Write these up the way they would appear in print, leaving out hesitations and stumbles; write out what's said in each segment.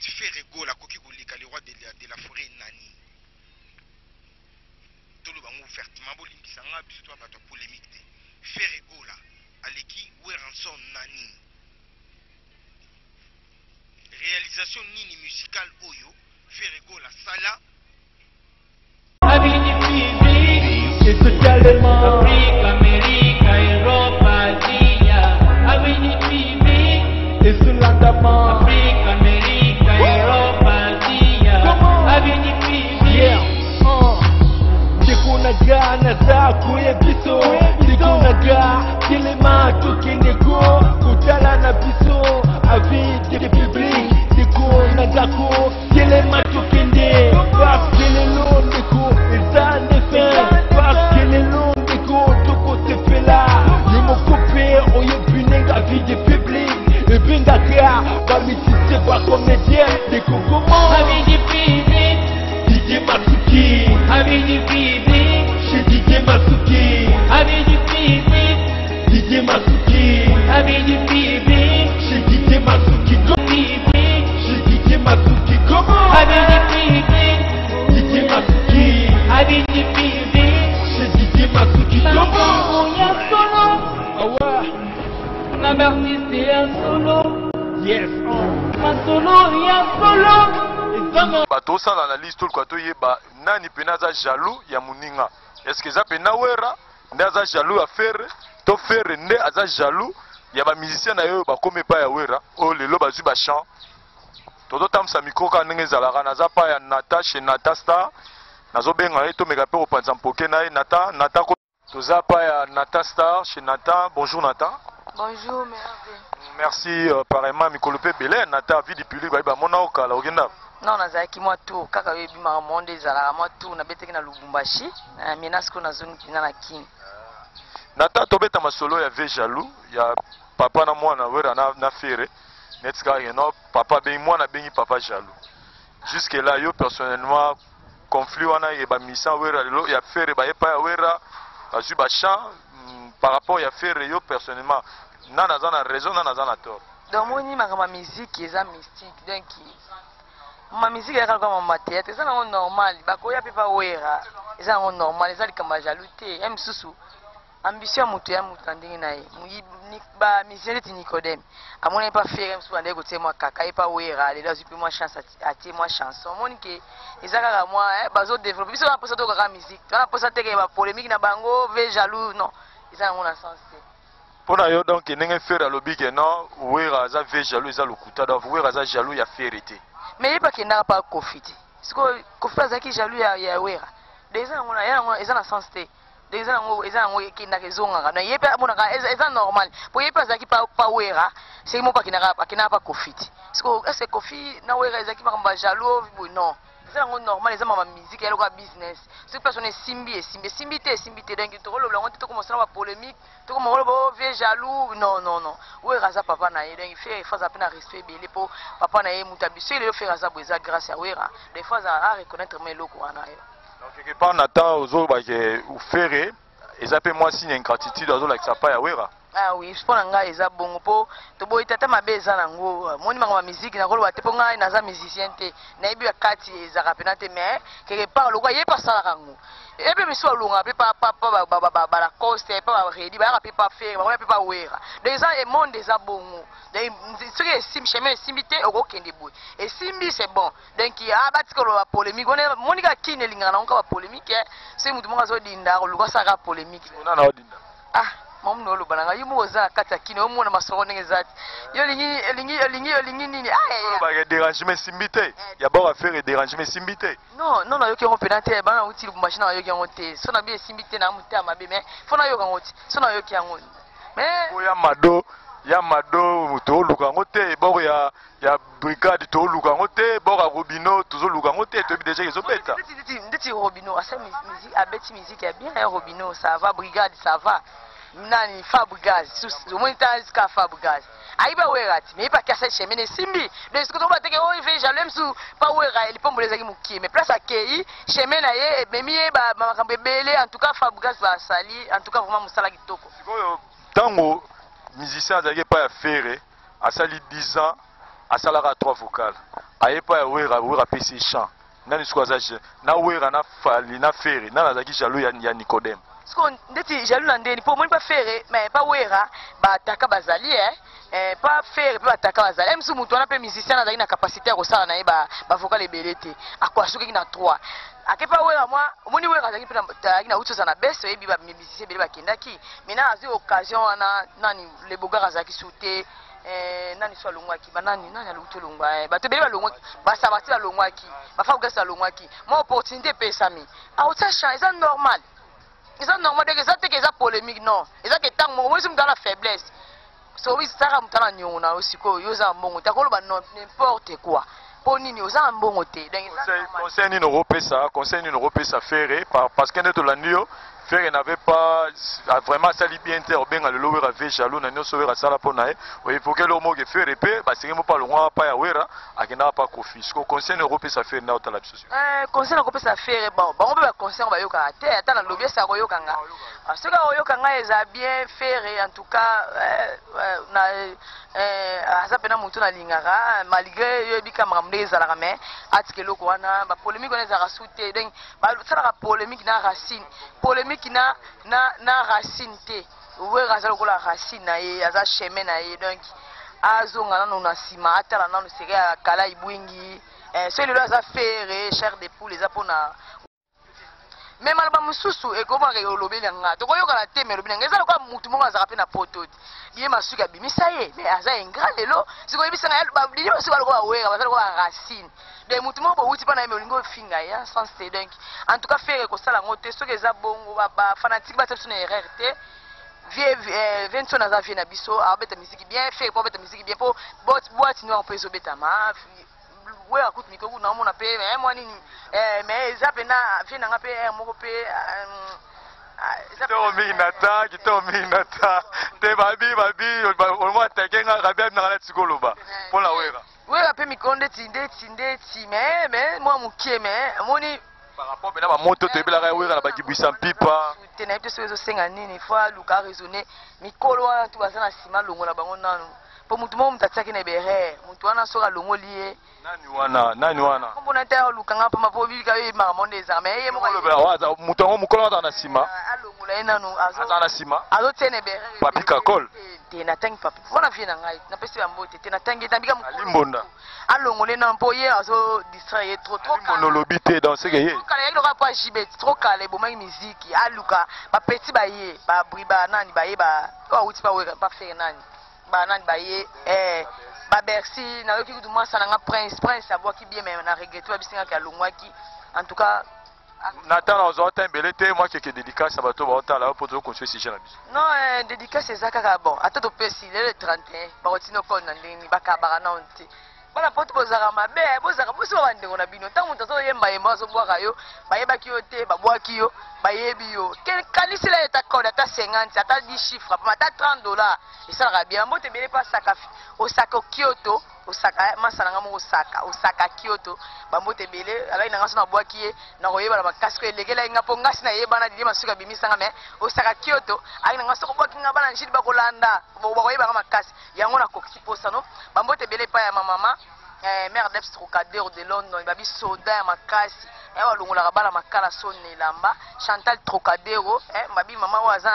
neti faire gola koki koleka le roi de la forêt nani toloba ngo ouvertement bolimbisa nga biso to bato polémique te faire gola aleki weranson nani réalisation nini musicale oyo faire gola sala Africa, America, Europa, Asia, Africa, America, Europa, Asia, Gana za kuye biso Sikunaga kilema tukineko Kutala na biso Avis de public Sikunaga ko kilema tukinde Parce que les longs déco Ils en effet Parce que les longs déco Toko te fait là Yemo coupé Oye punenga avis de public Et binga ka Bami si c'est pas comédien Déco comment Avis de public DJ Masuki Avis de public DJ Masuki, Avis du public, DJ Masuki, Avis du public, chez DJ Masuki, chez DJ Masuki, comment? Avis du public, DJ Masuki, Avis du public, chez DJ Masuki, comment? Il y a solo, ah ouais, la artiste il y a solo, yes, ma solo il y a solo, bato ça l'analyse tout le quoi yeba nani penaza jaloux ya muninga. Est-ce que ça peut nawera nde aza jaloux à faire to faire nde aza jaloux ya ba musicien na yo ba comme pa ya wera o lelo bazui ba chant toto tamsa micro ka ndenge zalaka naza pa ya Nata chez Nata Star nazo benga to mega pe opanza mpoke na Nata ko toza pa ya Nata Star chez Nata. Bonjour Nata. Bonjour merveille. Merci pareillement mikolo pe belé Nata vie du public ba mona okala ogenda. Non, nazaki moi tout kaka yebi ma monde ezala moi tout na beteki na Lubumbashi na menasko na zone kina na king. Nata tobeta masolo ya ve jaloux ya papa na mwana wera na fere netka no papa ben mwana bengi papa jaloux. Jusque là yo personnellement conflit wana e ba misa wera lelo ya fere ba epa ya wera azu ba chant par rapport ya fere yo personnellement nana za na raison nana za na tort. Donc moi ni ma musique eza mystique donc ma musique est comme ma tête, c'est normal. Bakoya pepa wera, c'est normal. C'est comme jaloute. Aime susu. Ambition mutu ya mutandingi na ye. Ba mission de Nicodème. À mon pas faire sous ande côté moi kaka pas wera. Les deux plus moi chance à moi chanson. Mon que ezaka moi bazo développer. Biso na posa to kaka musique. Na posa te ke ba polémique na bango, ve jaloux non. Ezaka mon sens. Pona yo donc ndenge faire lobi ke non wera za ve jaloux za lokuta da wera za jaloux ya fierté. Mais il pas qu'il n'a pas confité. Parce que conflit zaki jaloux ya wera. Déjà on a ils ont sens té. Déjà ils ont qui n'a raison ngana. Il pas mon ils normal. Pour il pas zaki pas wera, c'est moi pas qu'il n'a pas confité. Parce que est-ce que conflit na wera zaki pas jaloux non. C'est normal les ma musique et le business. C'est personne simbi donc to lo longo to commencer la polémique, to comme lo vieux jaloux. Non. Ouais raza papa na donc il faut ça peine respect belé pour papa na ye mutabiso il fait raza boza grâce à wera. Des fois ça à reconnaître mes locaux na yo. Donc quelque part Nata ozo ba ke ou faire et ça peut moi signe ingratitude ozo like ça pas ya wera. Ah oui, je pense nga eza bongo po to boy tata mabeza nango moni ma musique na kolo te po nga na za musicien te na yebi kati eza kapena te mais quelque part lo kwa ye pas sala kango et puis biso longa pe pa la coste pa ready ba pe pa faire ba pe pa wera déjà et monde eza bongo donc ce que sim chemin simité o kende boy et simbi c'est bon donc il a bati ko la polémique on est monika kine linga na onka ba polémique c'est mutu monga zo dinda ko luka saka polémique on na dinda ah mom no lo bananga yumo za kata kine o mona masoro ndenge zati yo lingi nini ah ba ke dérangement simbité ya ba faire dérangement simbité non yo ki on penate ba na uti machine yo ki on te so na bi simbité na muta mabe mais fo na yo ka ngoti so na yo ki yango mais ya mado to luka ngote bo ya brigade to luka ngote bo ka Robino toujours luka ngote to bi déjà ils beta ndeti Robino asa musique abeti musique ya bien Robino ça va brigade ça va nani Fabregas au moins t'as jusqu'à Fabregas aiba werati mais pas casser chemin simbi donc ce que tu vas te que oh il fait jalem sous pas wera il peut me les muki mais place à kei chemin na ye memi ba makambe belé en tout cas Fabregas va sali en tout cas vraiment musala kitoko tango musicien azaki pas à faire à sali 10 ans à salara 3 vocales ayepa ya wera wera pesi champ nani siko aza na wera na fali na fere nani azaki jaloux ya Nicodème siko ndeti jaloux na ndeni po moni pa fere mais pa wera bataka bazali pas faire pe bataka bazali même si mutu wana pe musicien azali na capacité ya kosala na ye bavocal ebele te akwasukaki na 3 akepa wera mwa omoni wera azalaki mpe na uti oza na bese oyebi bamusicien ebele bakendaki maintenant azwi occasion wana nani lebogar azalaki su te nani so alongwaki banani nani aluki olongwa bato ebele balongwaki basabati balongwaki bafabugasi balongwaki mwa opportunité epesami aotia champ eza normal donc eza teke eza polémique non eza ke ntango moko mosi mutu ana faiblesse so wisaka mutu ana niongo na yo sikoyo yo oza na mbongo te akoloba n'importe quoi mpo nini oza na mbongo te conseil nini okopesa fere parce que nde tolandi yo Fere n'avait pas vraiment sali bien te obenga lelo wera ve jaloux na nyoso wera sala pona e o évoquer le mot que Fere pe ba senge mo pa longwa pa ya wera akena pa kofi ko conseil européen ça fait na otala biso conseil européen ça fait bon on peut conseil ba yoka te ata na lobby ça ko yoka nga ce que o yoka nga eza bien Fere en tout cas na asa pena mutu na lingara malgré yo bika mamde za la mais atikelo ko wana ba polémique on eza rasouté donc ba sala polémique na racine polémique na racine te owe razalo ko la racine na ye aza chemin na ye donc azonga nanu na sima atala nanu seke kala ibwingi so lelo aza Fere chair de poule eza pona même alba mususu e koma ke olobeli nga to koyoka la teme lobeli nga eza loka mutu monga azaka pe na poto biye masuka bimisa ye mais aza ingrat lelo siko yebisa nga ba bili masuka loka awera bazalo ko racine de mutu mo bo uti pa na melingo finga ya sans c'est donc en tout cas Fere ko sala ngote so ke za bongo ba fanatique ba tso na erreur te vie Vincent na za vie na biso abeta musique bien Fere po beta musique bien po boîte noir po ezobeta ma we akut mikogu na mona pe moi nini mais eza pena vie na nga pe moko pe Kitominata te babi on m'a attaqué nga rabia na la tsikoloba pour la wera wera pe mikonde tinde mais moi mukie mais moni par rapport à la moto te bela ga wera la bakibisa pipa te na peso ezo senga nini fois luka raisonner mikolo wana tu bazana sima longo na bango nanu po mutu mo mutatiaki na berre mutu wana soka longo lié nani wana mbona ta lukanga pa mapo bika ye maramonde za mais ye mo waza mutu ngo mukolo wana na sima alongola enanu aza na sima azo tene berre papika kol te na tangi papi wana vie na ngai na pesi ya mbote te na tangi tambika mukolo limbonda alongole na mpo ye azo distraire trop monolobi te dans ce que ye kala yaki loka pa jibet trop kala bomai musique aluka ba petit ba ye ba briba nani ba ye ba o uti pa wera pa faire nani ba nani ba ye ba Bercy na yoki kutu mwasa na nga prince abwa ki bien mais na regret ba bisinga ka longwaki en tout cas natala ozota mbelete moi keke dédicace bato ba otala po to construire si jana biso non dédicace ezaka bon ata to pesi le 31 ba otino ko na ndeni bakabaka na onti bana poto bozaka mabe bozaka bosi ba ndengo na bino tangu mutazo yemba azo bwaka yo bayebaki yo te babwaki yo bayebi yo kanisi la eta code ata 50 ata 10 chiffres ata $30 esalaka bien mbote bele pa saka osaka Kyoto osaka masana nga mo osaka Kyoto bambote bele alai nanga so na bwaki ye na koyeba na makasi ko elegela nga po ngasi na yeba na dili masuka bimisanga me osaka Kyoto ai nanga so ko bwaki nga bana njidi bakolanda bakoyeba nga makasi yango na kokisi posano bambote bele pa ya mama mère d'Eps Trocadéro de London babi soda ya makasi ewa longola bala makala sonne lamba Chantal Trocadéro babi mama waza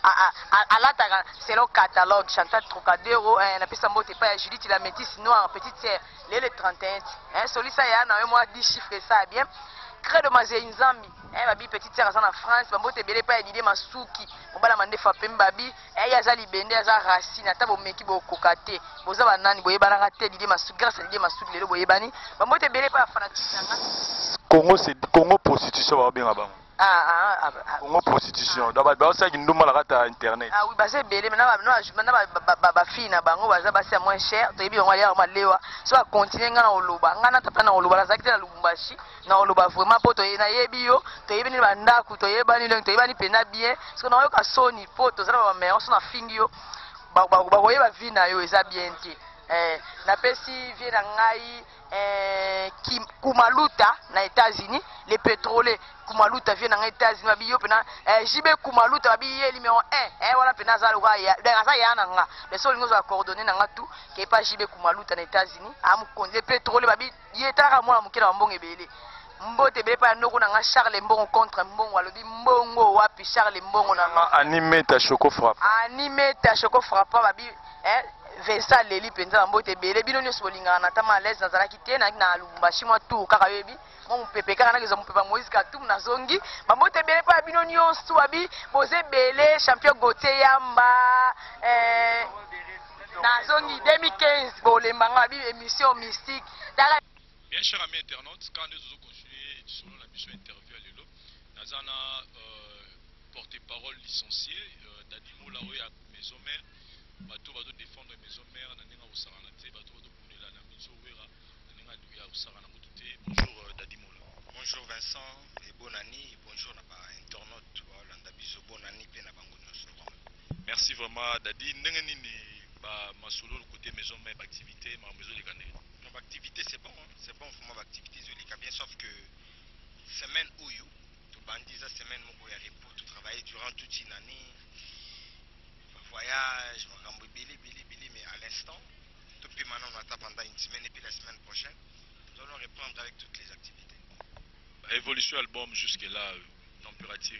alata selon catalogue Chantal Trocadéro na pesa mbote pa ya Judith la métisse noire petite sœur le 31 solisa ya na moi 10 chiffres ça bien crée de mazé nzambi babi petite sœur en France bambote belé pa ya Didier Masuki mobala mandefa pembabi ya za libende ya za racine ata bomeki bokokate boza banani boyebana kate Didier Masuki grâce à Didier Masuki lelo boyebani bambote belé pa fanatique Congo c'est Congo prostitution ba bien bango Congo prostitution d'abord ba ça kinduma la kata internet oui basé belé maintenant ba fille na bango baza basi moins cher to yebi on ya malewa so a continuer ngana oloba ngana tapana oloba la zakite na Lubumbashi na oloba vraiment poto na yebi yo to yebi ni bandaku to yebani leng to yebani pena bien parce que na yo ka soni poto za ba meilleur so na fingi yo ba koyeba vie na yo eza bien ti na pesi vie na ngai Kumaluta na États-Unis, les pétroliers Kumaluta viennent en États-Unis, babi yo pena JB Kumaluta babi ye numéro 1 voilà pena za loka ya dans ya nanga les seuls nous a coordonné nanga tout qui pas JB Kumaluta na États-Unis am les pétroliers babi ye tara mona mukela mbongo ebele mbote bele pa ndoko nanga Charles Mbongo contre Mbongo alobi Mbongo wapi Charles Mbongo nanga animé ta choco frappe babi Vincent Leli penza mbote bele bino nyonso bolinga na tama les nazalaki te na Lubumbashi mwa tout kaka yebi mon pepe kaka na kezo mpepa Moïse Katum na zongi mbote bele pa bino nyonso abi boze bele champion Gauthier Yamba na zongi 2015 bolembanga bi émission mystique dala. Bien cher ami internaute, quand nous allons continuer selon la mission interview à l'élo, nous avons porte-parole licencié Dadimo Laoui à Maison Mère, bateau va défendre Maison Mère, Nanenga Osaranate, bateau va pouler la Maison Wera, Nanenga Douya Osaranate. Bonjour Dadimo. Bonjour Vincent et bonne année, bonjour na internaute, voilà ndabiso bonne année pe na bango nyonso. Merci vraiment Dadi. Nengeni ni ba masolo le côté Maison Mère activité, ma maison les Ghanais. Activité c'est bon, hein? C'est bon pour moi activité bien sauf que semaine où you tout bandit ça semaine mon y a repos tout travailler durant toute une année voyage bili mais à l'instant depuis maintenant on attend pendant une semaine et puis la semaine prochaine nous allons reprendre avec toutes les activités. Évolution album jusque là température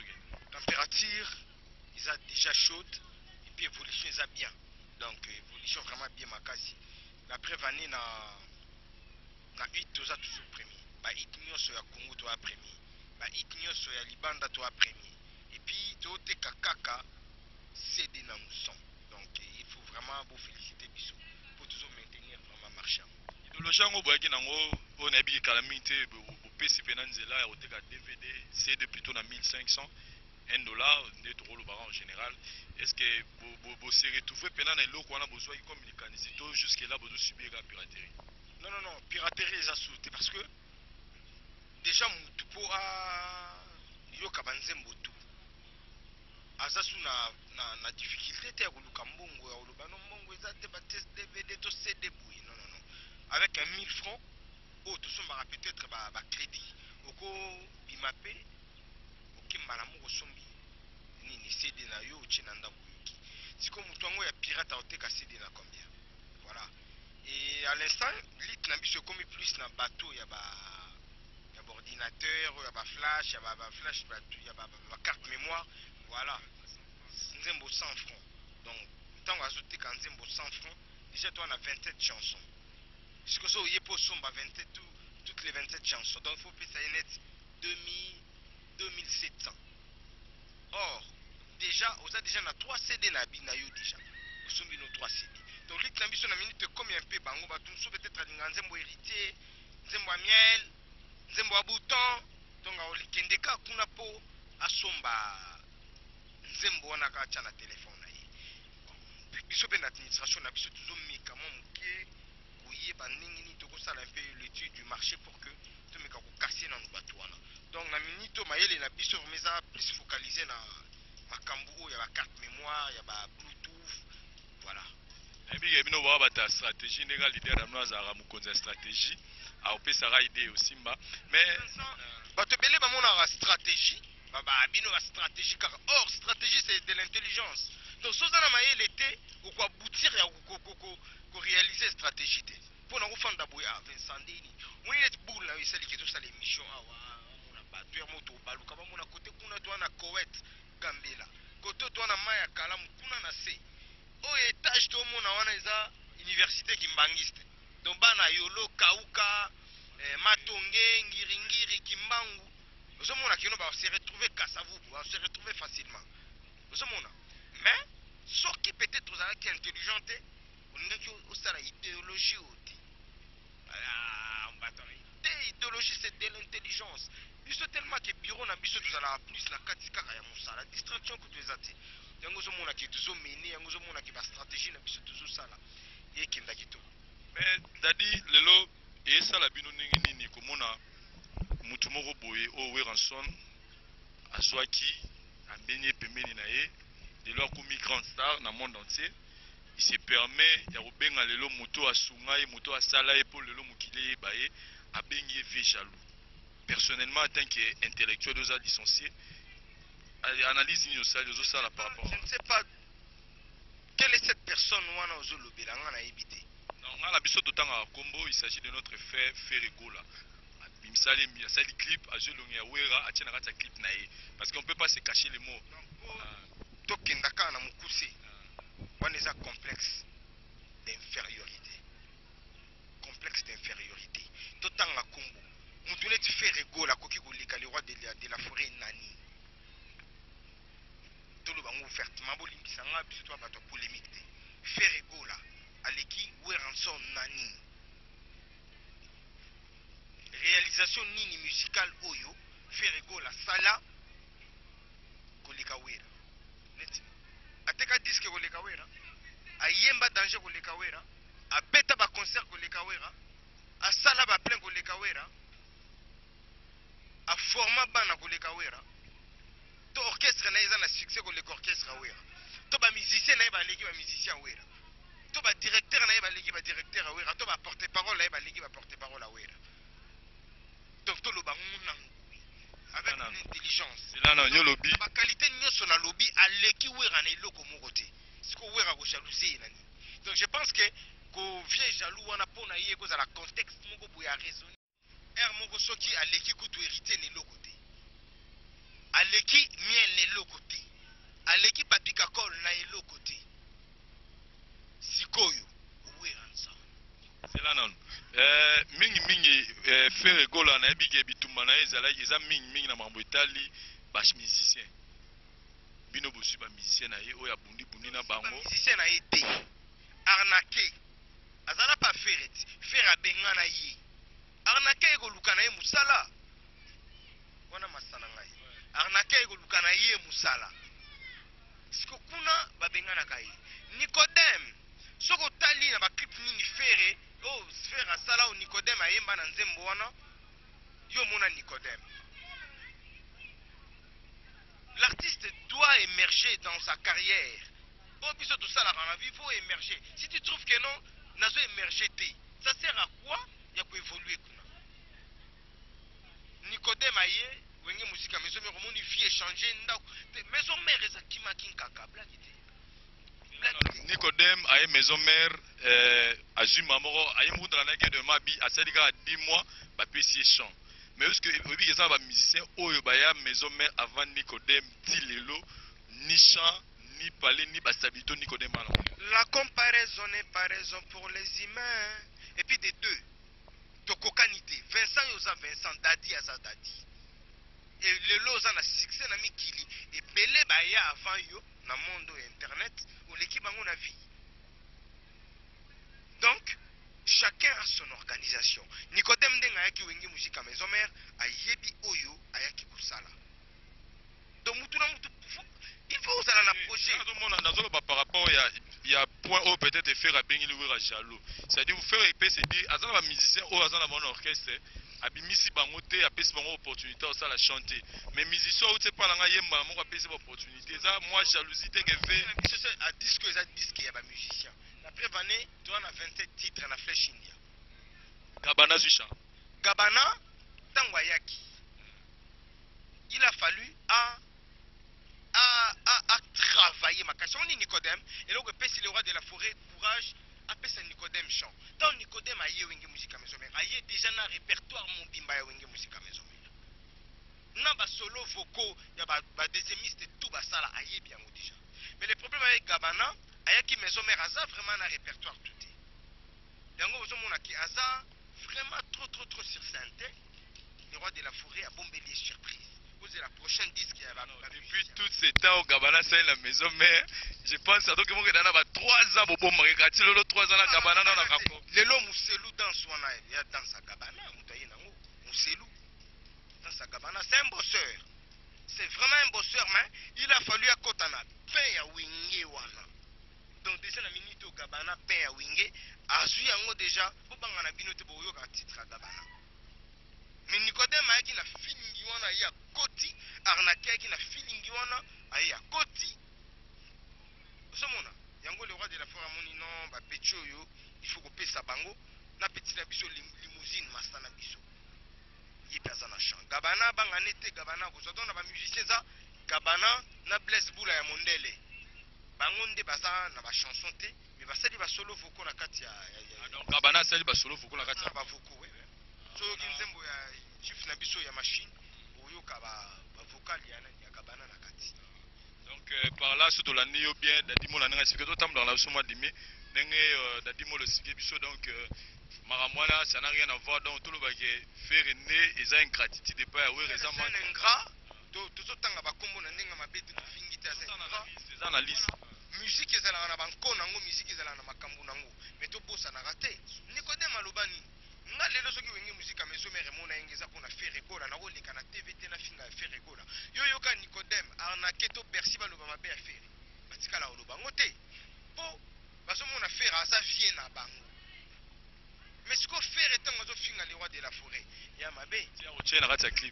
ils a déjà chaude et puis évolution ils a bien donc évolution vraiment bien makasi. Après vanille na 8 toza toujours premier. Ba itinyo so ya Congo toi premier. Ba itinyo so ya Libanda toi premier. Et puis to te kakaka CD na mousson. Donc il faut vraiment vous féliciter Bissou pour toujours maintenir vraiment marché. Idéologie ngo boyaki nango on a bi calamité au PCP nanzela ya oteka DVD CD plutôt na 1500 $1 net euro le baron en général. Est-ce que vous serez retrouvé pendant les locaux on a besoin comme les canisito jusque là vous subir la piraterie? Non, piraterie les a sauté parce que déjà Mutupo a yoka banzembo tout. Azasu na difficulté te kuluka mbongo ya olobano mbongo ezate ba test DVD to CD boui. Non. Avec 1000 francs, oh tout ça peut-être ba crédit. Oko bimapé Malamu Sombi ni CD na yo chinanda buyuki. Si comme mutuango ya pirate a oteka CD na combien? Voilà. Et à l'instant, lit na biso comme plus na bateau ya ba ordinateur, ya ba flash, ya ba flash, ya ba carte mémoire, voilà. Nzembo 100 francs. Donc tant ajouter quand nzembo 100 francs, déjà toi on a 27 chansons. Si que ça y est pour somba 27 toutes les 27 chansons. Donc il faut payer ça net 2700. Or, déjà, on a déjà 3 CD na yo déjà. Nous sommes nos 3 CD. Donc, les clés sont minute comme un peu bango, tout peut-être à nzembo héritier, nzembo miel, nzembo bouton. Donc, on les kendeka kuna po asomba nzembo na kacha na téléphone na ye. Biso ben administration na biso toujours mis comment muké kuye bandingi ni to ko sala un peu l'étude du marché pour que to meka ko casser na batwana. Donc na minito mayele na biso meza plus focalisé na makambu ya ba carte mémoire ya ba bluetooth voilà. Et puis bino ba bata stratégie ndeka leader amno azara mukonza stratégie a opesa ra idée aussi mba mais bato belé ba mona la stratégie ba bino la stratégie car or stratégie c'est de l'intelligence. Donc sozana mayele était ou quoi aboutir ya ko réaliser stratégie té pour na kufanda boya Vincent Deni on est boule na isali ki to sala émission awa bateau moto baluka bamona côté kuna to na Koweït Gambela côté to na maya kala mukuna na se o étage to mona wana eza université kimbangiste donc bana yolo kauka matonge ngiringiri kimbangu ozomona kino ba se retrouver Kasavubu ba se retrouver facilement ozomona mais ce qui peut-être aux arcs intelligente on a que osala idéologie oti voilà on battre idéologie c'est de l'intelligence. Biso tellement que bureau na biso tozala plus na katika ya musala distraction que tu ezati yango zo mona ki tuzo mener yango zo mona ki ba stratégie na biso tuzo sala et kinda kito mais dadi lelo et ça la bino ningi nini komona mutu moko boye o Weranson azwaki ambenye pembeni na ye lelo akomi grand star na monde entier. Il se permet ya kobenga lelo moto asunga ye moto asala ye po lelo mokili ye baye a vieux jaloux. Personnellement, en tant qu'intellectuel, aux licenciés, analyse ni ça par rapport. Je ne sais pas quelle est cette personne wana ozolobelanga na yebite. Non, la biso totanga combo, il s'agit de notre frère Ferregola. Bimsali sali clip a jelongi wera a tiena kata clip na ye parce qu'on peut pas se cacher les mots. Tokendaka na mukuse. Wana eza complexe d'infériorité. Complexe d'infériorité. Totanga combo. Mutu neti Ferregola koki koleka le roi de la forêt nani. Tolo bango ouvertement bolimbisa nga biso to bato polémique te. Ferregola aleki weranson nani. Réalisation nini musicale oyo Ferregola sala koleka wera. Neti ateka disque koleka wera, ayemba danger koleka wera, abeta ba concert koleka wera, asala ba plein koleka wera, a forma bana koleka wera. To orchestre na eza na succès koleka orchestre wera. To ba musicien na ba leki ba musicien wera. To ba directeur na ba leki ba directeur wera, to ba porte-parole na ba leki ba porte-parole wera. Donc tout le monde avec une intelligence. La qualité de la lobby à l'équipe où est le côté. Ce qu'on voit à jalousie. Donc je pense que le vieux jaloux on a pour naïe cause à la contexte mon go a raisonner. Mon soki à l'équipe où tu hérité ne le côté. À l'équipe mien ne le côté. À l'équipe papi kakol na le côté. Sikoyo où est ensemble. C'est là non. Mingi Ferregola na ebike bitumba na ezala eza mingi na mambo etali ba musicien bino bosu ba musicien na ye oya bundi na bango musicien na été arnaqué azala pas faire abenga na ye arnaqué ko luka na ye musala wana masala ngai arnaqué ko luka na ye musala siko kuna ba benga na kai Nicodème soko tali na ba clip nini Ferre oh, Sphère à Sala ou Nicodème à Yemba dans Zemboana, yo mona Nicodème. L'artiste doit émerger dans sa carrière. Oh, puis tout ça, la vie, il faut émerger. Si tu trouves que non, n'a pas émergé, ça sert à quoi? Il y a pour évoluer. Nicodème à Yé, ou une musique à maison, mais on vie échanger, maison mère, et ça qui m'a qui kaka, blague. Nicodème a une maison mère à Jumamoro a une route de Mabi à 10 mois bah puis c'est chant mais est-ce que oui ça va musicien oyo baya maison mère avant Nicodème dit lelo ni chant ni parler ni basabito Nicodème. La comparaison n'est pas raison pour les humains et puis des deux tokokanité Vincent yoza Vincent Dadi aza Dadi et lelo oza na succès na mikili et belé baya avant yo na monde internet ou l'équipe en a vie. Donc, chacun a son organisation. Nicodème denga yaki wengi musique à maison mère, a yebi oyo, a yaki kusala. Donc, il faut usala na projet. Par rapport, il y a point où peut-être faire à bengi le jaloux. C'est-à-dire, vous faire épée, c'est dire, à un musicien ou à un orchestre, abimisi bangote apesi bango opportunité ça la chanter mais musicien ou pas la yemba moko apesi opportunité ça moi jalousie te que fait à disque ça disque ya ba musicien la preuve année tu as 27 titres na Flèche India Gabana Zucha Gabana tango yaki il a fallu à travailler ma question on dit Nicodème et donc pesi le roi de la forêt courage appelle ça Nicodème chant. Tant Nicodème a yé musique à maison mère, a yé déjà un répertoire mon bimba ya musique à maison mère. Na ba solo vocaux, ya ba deuxiémiste tout ba ça là a yé bien déjà. Mais le problème avec Gabana, a yé qui maison mère a vraiment un répertoire tout est. Yango bozo mona ki aza vraiment trop sur scène. Le roi de la forêt a bombé les surprises. C'est la prochaine disque depuis tout ce temps au Gabana c'est la maison mère je pense à donc que dans 3 ans bobo marikati lolo 3 ans la Gabana na kako lelo muselu dans swana ya dans sa Gabana mutayi nango muselu dans sa Gabana c'est un bosseur c'est vraiment un bosseur mais il a fallu à kotana pain ya winge wana donc déjà la minute au Gabana pain ya winge azu yango déjà bobanga na bino te boyo ka titre Gabana. Mais Nicodème a na feeling wana ya koti arnaqué qui na feeling wana ya koti somona yango le roi de la forêt moni non ba petio yo il faut ko pesa bango na petit na biso limousine masana biso Gabana banganete Gabana kozwa na ba musicien za Gabana na Blaise Bula ya Mondele bangonde baza na ba chanson te mais basali ba solo vocaux na kati ya donc Gabana sali ba solo vocaux na kati ya ba vocaux oui so kinzembo ya chief na biso ya machine oyoka ba vocal ya Gabana na kati donc par là surtout l'année yo bien Dadimo la nga expliqué tout temps dans la somme dimi ndenge Dadimo le sike biso donc maramwana ça n'a rien à voir donc tout le bagage faire né eza ingratitude pas ya wera eza man ingrat to tanga ba kombo na ndenga mabete to fingita c'est na liste musique ezala na banko nango musique ezala na makambu nango mais to bossa na raté Nicodème alobani nga lelo soki wenge musique ameso mere mona engeza pona faire gola na oleka na TVT na finga faire gola yo yoka Nicodème arnaqué to Bercy baloba mabe ya faire batikala oloba ngote po bazomona faire aza vie na bango mais ce qu'on fait est un finga les rois de la forêt ya mabe tiens au tien na kati ya clip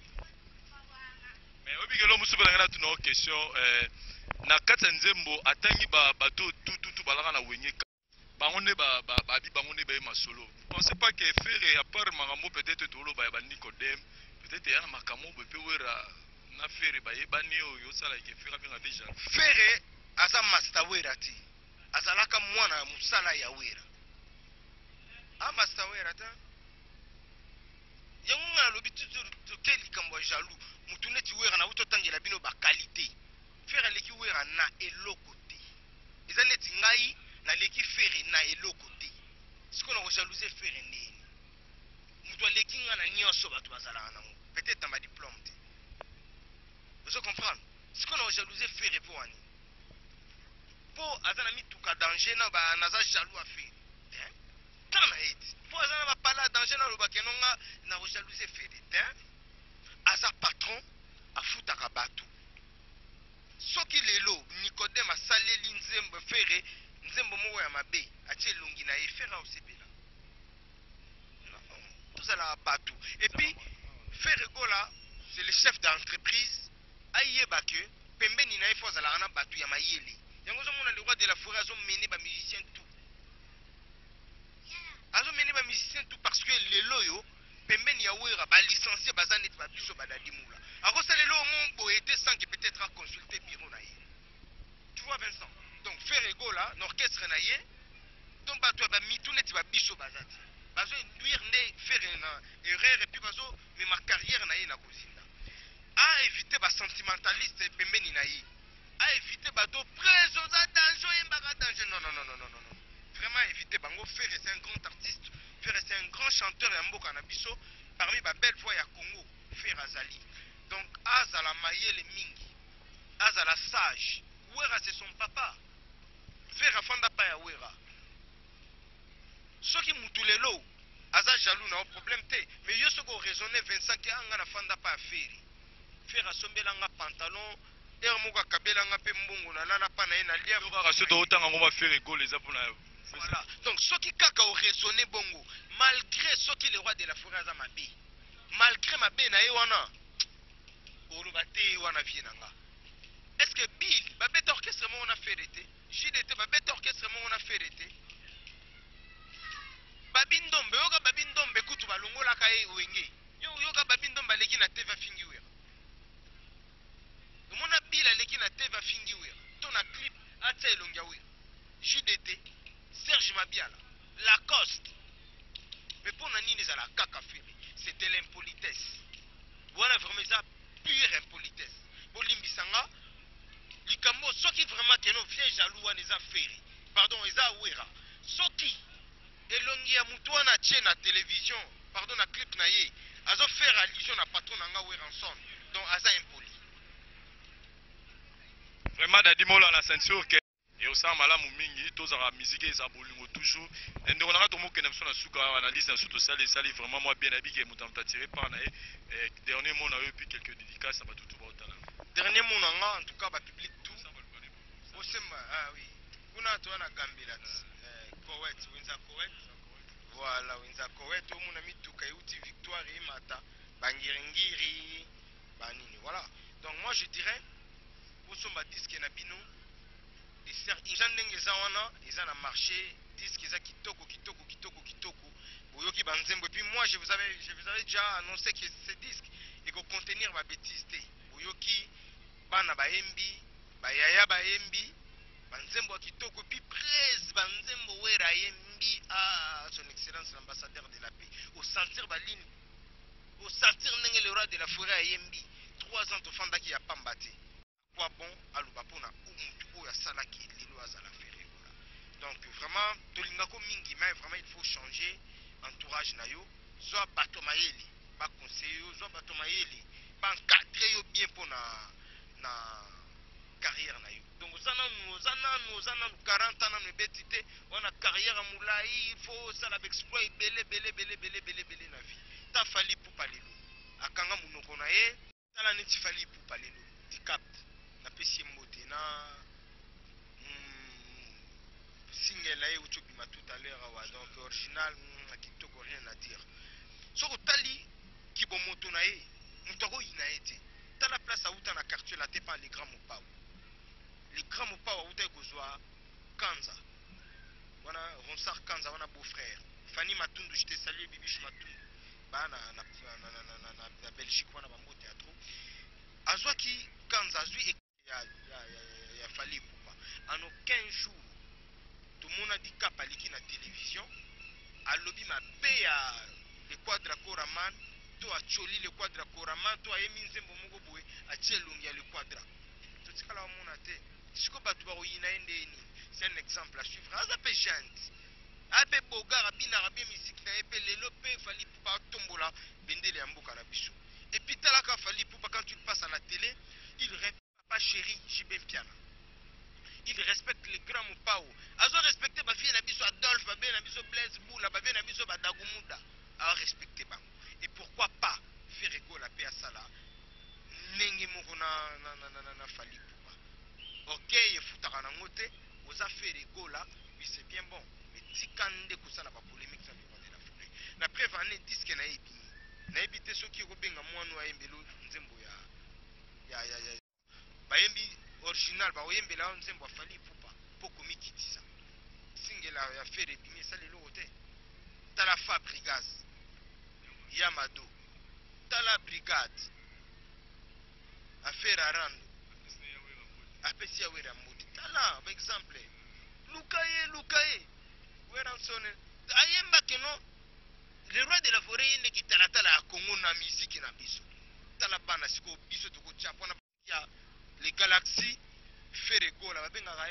mais obikelo musu bela ngana tuno question na kati ya nzembo atangi bato tout balaka na wenge bango nde babi bango nde baye masolo pensez pas que faire à part makambo peut-être tolo ba Nicodème peut-être ya na makambo pe wera na faire baye bani oyo sala ke faire bien déjà faire aza master wera ti azalaka mwana musala ya wera a master wera ta yango ngana lobi to keli kambo jaloux mutu neti wera na uto tangela bino ba qualité faire leki wera na eloko te eza neti ngai na leki faire na eloko te siko na jalouser faire nini mutu aleki nga na nyonso bato bazalaka nango peut-être ma diplôme te vous comprendre siko na jalouser faire po wani po azana mituka danger na ba naza jaloux a faire tana eti po azana ba pala danger na loba kenonga na jalouser faire te aza patron afutaka bato soki lelo Nicodème asaleli nzembo fere nzembo moko ya mabe atie elongi na ye fere osepela tozala bato et puis Fere Gola c'est le chef d'entreprise ayeba ke pembeni na ye fo azalaka na bato ya mayele yango ozomona le roi de la forêt azomene bamusicien tout azomene bamusicien tout parce que lelo oyo pembeni ya wera balicencié baza neti babiso badadimula akosalela omo boye te sans que peut-être a consulté bureau na ye tu vois Vincent donc Fere Gola na orchestre na ye donc bato ya bamitu neti babiso baza te bazo induire nde Fere na erreur et puis bazo mema carrière na ye na kozinda a éviter basentimentaliste pembeni na ye a éviter bato preso za danger oyembaka danger non vraiment éviter bango. Fere c'est un grand artiste, Fere c'est un grand chanteur ya mboka na biso parmi ba belle voix ya Congo. Fere azali donc azala mayele mingi azala sage wera c'est son papa Fere afanda pa ya wera soki mutu lelo aza jaloux na problème te mais yo soko raisonner 25 anga na fanda pa ya Fere asombelanga pantalon er moko akabelanga pe mbongo na lala pa na ye na lia kaka soto otanga ngoma Fere Gola eza pona voilà donc soki kaka o raisonner bongo malgré soki le roi de la forêt aza mabe malgré mabe na ye wana oloba te wana vie nanga est-ce que Bill babeta orchestre mo na Fere te JDT babeta orchestre mo na Fere te babindombe yoka babindombe kutu balongola ka ye wenge yoka babindombe aleki na TV fingi wera mona Bill aleki na TV fingi wera to na clip atia elongia wera JDT Serge Mabiala Lacoste mais pour nani les ala kaka Fere c'est de l'impolitesse voilà vraiment ça pure impolitesse bolimbisanga likambo soki vraiment que no vieux jaloux wana eza Fere pardon eza wera soki elongi ya mutu wana tie na télévision pardon na clip na ye azo faire allusion na patron nanga wera ensemble donc aza impoli vraiment dadimola na ceinture que et au sein malamu mingi tozara musique eza bolingo toujours ndeko nanga tomokende biso na suka analyse na surtout ça les sali vraiment moi bien habillé mutam tiré par na et dernier mot na eu puis quelques dédicaces à batutu ba otala dernier mot nanga en tout cas ba public tout osema ah oui kuna to na gambela Koweït winza Koweït voilà winza Koweït au mona mituka euti victoire et mata bangiringiri banini voilà donc moi je dirais pour son disque na bino et certes ils ont n'engagé wana ils ont marché disque eza kitoko kitoko kitoko kitoko boyoki banzembo. Et puis moi je vous avais déjà annoncé que ce disque il faut contenir ma bêtise te. Boyoki bana baembi bayaya baembi banzembo kitoko, puis presse banzembo wera yembi à son excellence l'ambassadeur de la paix. Au sentir baline, au sentir ndenge le roi de la forêt à yembi 3 ans tofanda ki ya pambate. Quoi bon aluba pona umutu oya salaki lelo azala feré. Donc vraiment tolingako mingi, mais vraiment il faut changer entourage na yo. Zo bato mayeli ba conseiller yo, zo bato mayeli ba encadrer yo bien pona na carrière na yo. Donc nous 40 ans na betité on a carrière moulai, il faut ça la exploit belé na vie. Ta fali pour palelo akanga munoko na ye tala neti fali pour palelo di cap na pesi mbote na single là où tu bima tout à l'heure donc original kitoko rien à dire. Soko tali ki bo moto na ye mutoko ina ete tala place auta na quartier la te pas les grands mopao. Les grands mopao auta kozwa Kanza. Wana Ronsar Kanza wana beau-frère. Fanny Matundu je te salue Bibiche Matundu. Bana na Belgique wana ba mbote ya trop. Azwaki Kanza azwi ya fali poupa. En aucun jour tout le monde a dit cap aliki na télévision. A lobby ma paye le quadra Koraman. To a choli le quadra Koraman. To a eminze mbomogo boue a chelungi le quadra. To tikala wa mona te. Siko batu ba oyina endeni. C'est un exemple à suivre. Azape gente. Ape bogara bina rabie musique na epe lelo pe fali poupa tombola bendele ya mboka na biso. Et puis talaka fali poupa quand tu passes à la télé, il répète papa chéri, Jibé Piana. Il respecte les grands mopao. Azo respecté ba fille na biso Adolphe, ba na biso Blaise Boula, ba na biso ba Dagumuda. A respecté ba. Et pourquoi pas faire égo la paix à Sala. Nengi moko na fali poupa. OK, il faut takana ngote, aux affaires égo là, oui c'est bien bon. Mais tikande ko sala ba polémique ça va de la forêt. Na prévané disque na ebini. Na ebité soki ko benga mwanu ayembelo nzembo ya bayembi original ba oyembe la nzembo fali poupa poko mikitisa singela ya fere bimi sale lo hotel tala fa brigade Yamado tala brigade affaire arando apesi ya wera modi tala par exemple lukaye wera sone ayemba keno le roi de la forêt ne ki tala a Congo na musique na biso tala bana siko biso to ko chapona ya les galaxies Ferrego la benga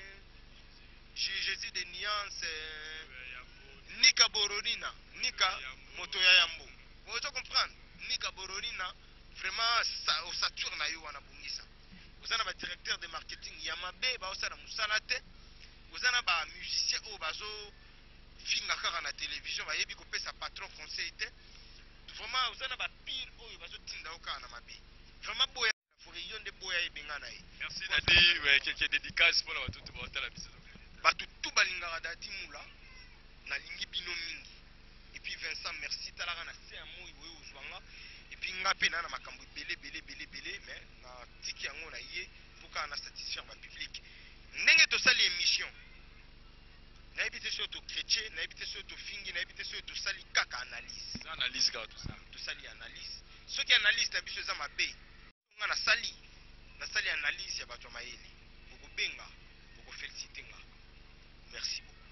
Jésus de nuance Nika Borodina Nika moto ya yambo vous comprendre Nika Borodina vraiment ça au Saturne na yo wana bungisa vous avez un directeur de marketing Yamabe ba osala musalate vous avez ba musicien o bazo finga kaka na télévision ba yebi ko pesa patron conseil te vraiment vous avez ba pire o bazo tinda oka na mabe vraiment boya merci Dadi, ouais, quelques dédicaces pour la visite. Batu tout balingara Dadi Moula, na lingi bino mingi. Et puis Vincent, merci, talaka na se amo iwe ozwanga. Et puis ngape na makambo belé, mais na tiki yango na ye, pour qu'on a satisfaire ma public. Nenge to sali émission. Na ebité sur to chrétien, na ebité sur to fingi, na ebité sur to sali kaka analyse. Analyse ka tout ça. To sali analyse. Ceux qui analysent ta biso za mabe. Na sali analyse ya bato mayele boko benga boko féliciter nga merci beaucoup.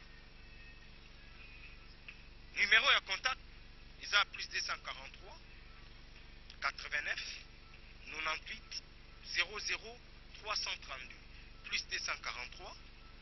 Numéro ya contact ils ont plus 243 89 98 00 332 plus 243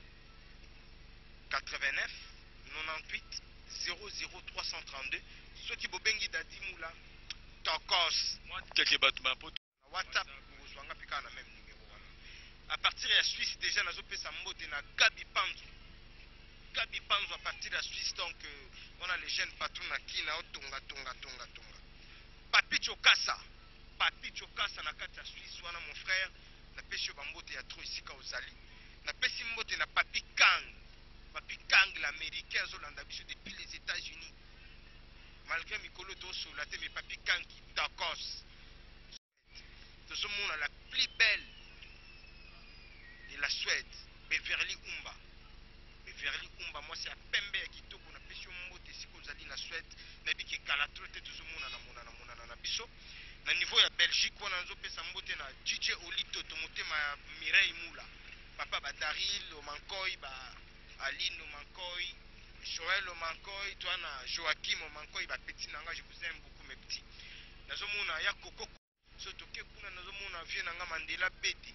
89 98 00 332 ceux qui bobengi Dadi Moula tokos moi quelques bateaux ma pote WhatsApp ozwanga pika na même numéro wana. À partir de la Suisse déjà nazo pesa mbote na Gabi Panzo à partir de la Suisse donc on a les jeunes patrons na kina otonga Papi Chokasa na kati ya Suisse wana mon frère na pesi ba mbote ya trop ici ka ozali na pesi mbote na Papi Kang l'américain zolanda biso depuis les États-Unis malgré mikolo to solate mais Papi Kang qui takos ce monde la plus belle de la Suède, Beverly Umba. Beverly Umba mwasi ya pembe ya kitoko na pesi yo mbote siko ozali na Suède nayebi ke kala tro te tozomona na biso na niveau ya Belgique wana nazopesa mbote na DJ Olito to motema ya Mireille Moula papa ba Daril Omankoy ba Aline Omankoy Joël Omankoy toi na Joachim Omankoy ba petit nanga je vous aime beaucoup mes petits nazomona ya Koko soto ke kuna nazomona vie nanga Mandela Beti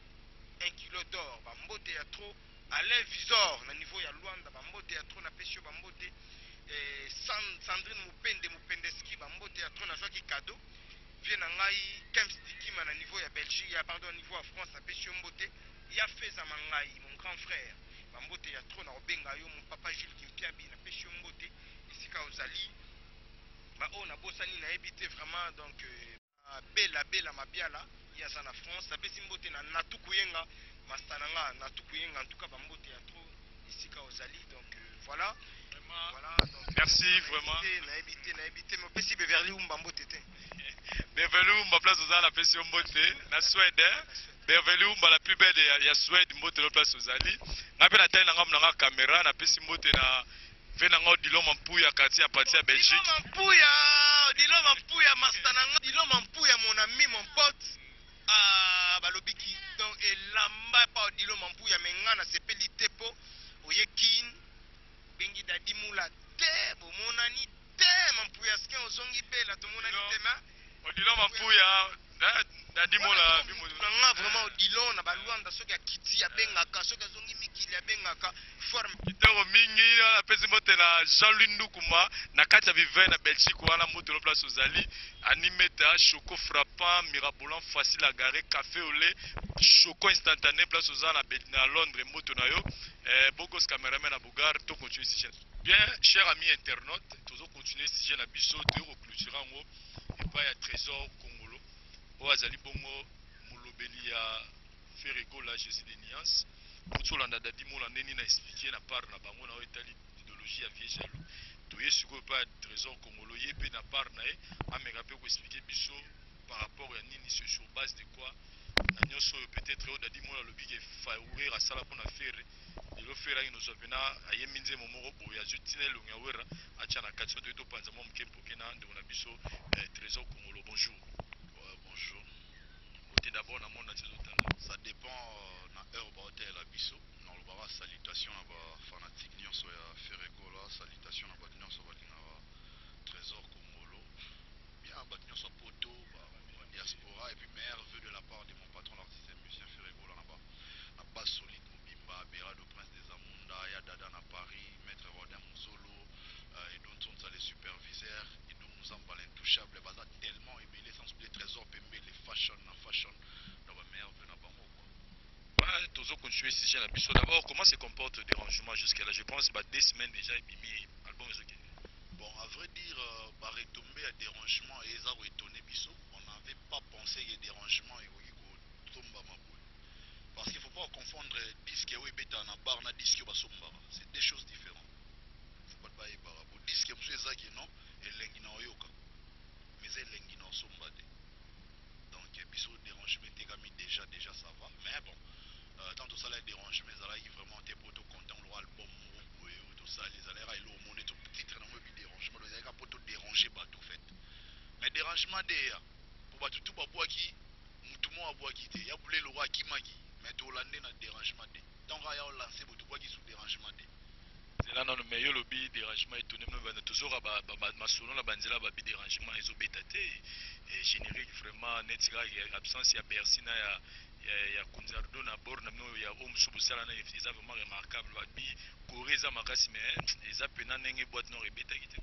1 kilo d'or ba mbote ya trop Alain Visor na niveau ya Luanda ba mbote ya trop na pesio ba mbote Sandrine Mupendeski ba mbote ya trop na joaki cadeau vie na ngai Kems Dikima na niveau ya Belgique ya pardon niveau ya France na pesio mbote ya Feza Mangai mon grand frère ba mbote ya trop na obenga yo mon papa Jules Kimpiabi na pesio mbote esika ozali ba o na bosani na ebité vraiment donc bela mabiala ya za na France na pesi mbote na natukuyenga mastananga natukuyenga en tout cas ba mbote ya trop esika ozali donc voilà donc merci vraiment na ebité mais pesi Beverly Umba mbote te Beverly Umba place ozala na pesi yo mbote na Suède Beverly Umba la plus belle ya Suède mbote lo place ozali nga pe na tali nanga mnanga caméra na pesi mbote na venanga Odilon Mampuya quartier à partir ya Belgique Odilon Mampuya mastananga Odilon Mampuya mon ami mon pote balobiki donc elamba pa Odilon Mampuya menga na sepeli tepo oyekin bengi dadi mula te bomonani te Mampuya skin ozongi bela tomonani te ma Odilon Mampuya dadi mula nga vraiment Odilon na baluanda soki akiti ya bengaka soki azongi mikili ya bengaka forme kitoko mingi na pesi mbote na Jean-Louis Ndukuma na kati ya Vivin na Belgique wana moto lo place ozali animeta choco frappant mirabolant facile à garer café au lait choco instantané place ozala na Londres moto na yo bokos cameraman na Bogar to continuer ici bien cher ami internaute tozo continuer ici na biso to clôturer ngo et pas ya trésor congolo o azali bongo molobeli ya Ferrego la Jésus de Niance Mutsolanda dadi mola neni na expliquer na part na bango na etali idéologie ya viejalo toye siko pa trésor congolo yepe na part na e ameka pe ko expliquer biso par rapport ya nini sur base de quoi na nyoso peut-être o dadi mola lobi ke fa ouvrir asala pona faire ilo faire ino zopena ayeminze momoro boya jutine longa wera acha na katso to panza mom kempo kena ndo na biso trésor congolo bonjour. Bonjour. Côté d'abord na monde ça dépend na heure ba hotel à biso dans le bara salutation na ba fanatique nyonso ya Ferrego la salutation na ba nyonso ba linga trésor congolo bien ba nyonso poto ba diaspora et puis meilleur vœu de la part de mon patron l'artiste et musicien Ferrego la na base solide Mobimba Berado Prince des Amunda ya Dada na Paris maître Rodin Muzolo et dont on les superviseurs et dont nous en parlons intouchable baza tellement ébélé sans oublier trésor pembe les fashion dans ma meilleure vœu na bango quoi. Toujours continuer si la biso d'abord comment se comporte le dérangement jusqu'à là je pense bah 2 semaines déjà et bimi album est bon à vrai dire bah retomber à dérangement et ça étonné biso on n'avait pas pensé que dérangement et ko tomba mabou parce qu'il faut pas confondre disque et beta na bar na disque ba sombara c'est deux choses différentes faut pas bailler par rapport disque monsieur ezaki non et lengi na oyoka mais c'est lengi na sombade donc biso dérangement tekami déjà ça va mais bon tant tout ça les dérangement ça là vraiment t'es pour tout content le album tout ça les allers et le monde tout titre na moi dérangement les allers pour tout déranger ba tout fait mais dérangement derrière pour ba tout ba boaki mutumo aboaki te ya boule le roi kimaki mais to landé na dérangement de donc ya lancer pour tout boaki sous dérangement de c'est là non mais yo lobby dérangement étonné même toujours ba masono la banzela ba dérangement ils ont bétaté et générique vraiment net absence ya Bercy na ya Kunzardo na borna no ya omsubu sala na ils vraiment remarquable ba bi koreza makasi mais ils a pena nenge boîte no rebeta kité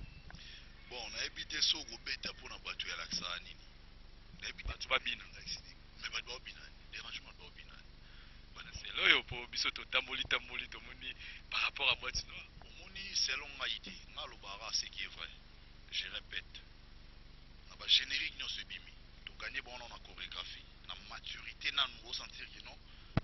bon na ebité so go beta pona batu ya laksa nini na ebité tu ba bina mais ba bina dérangement ba bina bana c'est là yo po biso to tamboli to moni par rapport à boîte no omoni selon maïti na lo bara ce qui est vrai je répète na ba générique no se bimi to gagner bon na chorégraphie na maturité na nous sentir que non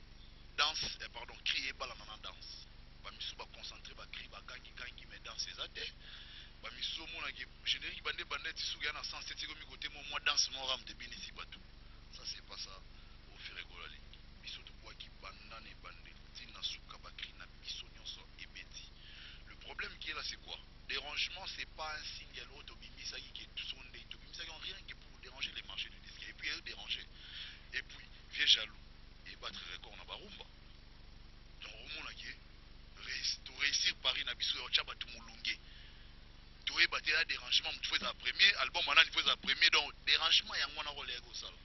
danse pardon crier bala na danse ba misu ba concentrer ba cri ba gangi mais danse ça té ba misu mona ki générique bande tisuga na 107 ko mi côté moi danse mo ram de bini si batou ça c'est pas ça au Ferrego la ligne biso tobwaki banda na ebandeli ntina suka bakri na biso nyonso ebeti. Le problème qui est là c'est quoi? Dérangement c'est pas un signe ya l'autre tobimisaki ke sonde tobimisaki en rien que pour déranger les marchés du disque et puis eux déranger et puis vieux jaloux et battre record na barumba donc on a qui to réussir Paris na biso ya chaba tu mulunge to e battre dérangement tu fais un premier album manani fais un premier donc dérangement ya ngwana role ya sala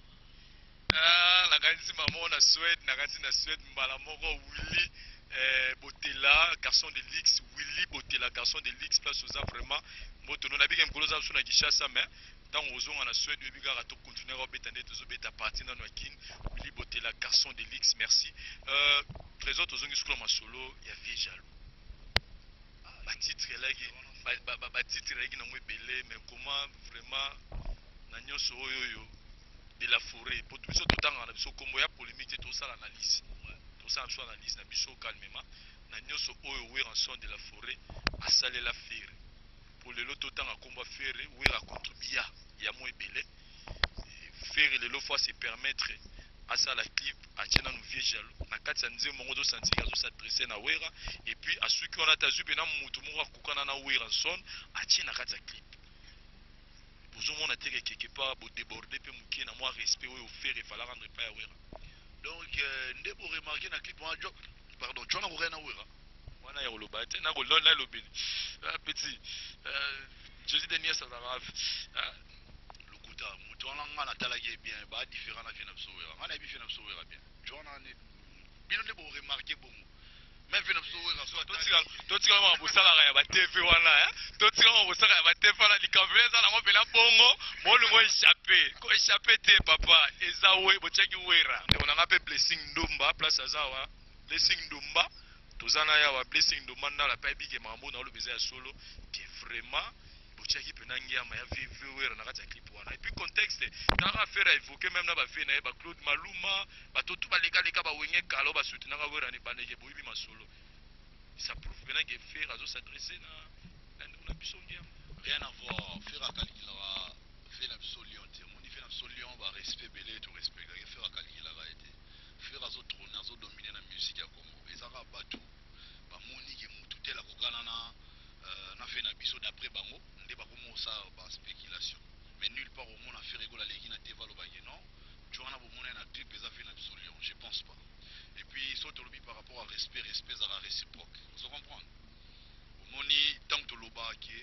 la kanisi maman na Suède na Suède mbala moko Willy Botela garçon de l'X Willy Botela garçon de l'X place aux vraiment moto non abika mkolo za suna Kinshasa mais tant ozonga na Suède bika ka to continuer au betane to beta parti na Noakin Willy Botela garçon de l'X merci trésor tozongi sukula masolo ya vie jaloux ba titre là qui ba titre là qui na mwebele mais comment vraiment na nyoso oyo de la forêt pour tout ça tout temps na biso kombo ya polémique tout ça l'analyse tout ça en analyse na biso calmement na nyoso oyo we rançon de la forêt asale la faire pour le lot temps à combat faire we a contribuer ya mo ebele faire le lot fois se permettre à ça la clip à tena nous vieux jaloux na kati nze mongo do sentir zo s'adresser na wera et puis à ceux qui on a tazu na mutu mo akukana na we rançon a tena kati clip vous on a été quelque part pour déborder pe mukie na moi respect we faire il fallait rendre pas ya wera. Donc, ndé pour remarquer dans le clip, pardon, tu en as rien à voir. On a eu le bâtiment, on a eu le bâtiment. Petit, je dis dernier, ça va. Le coup d'arme, tu en as talagé bien, bah, différent à Finap Sowera. On a vu Finap Sowera bien. Tu en as bien pour remarquer bon. Même Finap Sowera, soit toi, tu vas vous salaire à la TV, voilà. Toi, tu vas vous salaire à la TV, voilà. Les caméras, ça n'a pas bongo. Moi, le mot échappé. Quand échappé, t'es papa. Et ça, ouais, bocheki wera. On a appelé Blessing Ndomba, place à Zawa. Blessing Ndomba. Tozana ya Blessing Ndomba na la paix big et mambo dans le baiser solo. Qui est vraiment bocheki penangia ma ya vive wera na kata clip wana. Et puis contexte, t'as affaire à évoquer même na ba fait na ba Claude Maluma, ba tout ba leka ba wenge kalo ba soutenir na wera ni bandeke boyibi ma solo. Ça prouve maintenant que faire à s'adresser na bisongia. Rien à voir. Faire à Kalikila, faire absolument. Mon fait absolument va respect belé tout respect. Faire à Kalikila a été. Faire à trôner, à dominer la musique à Congo. Et ça va battu. Ba moni qui mou tout est la kokana na fait na biso d'après bango. Ndé ba comment ça ba spéculation. Mais nulle part au monde a fait rigoler les gens à dévaler bagé non. Tu en as beau monnaie na clip et ça fait absolument. Je pense pas. Et puis, surtout par rapport à respect, respect à la réciproque. Vous comprenez? Au moni, tant que l'oba qui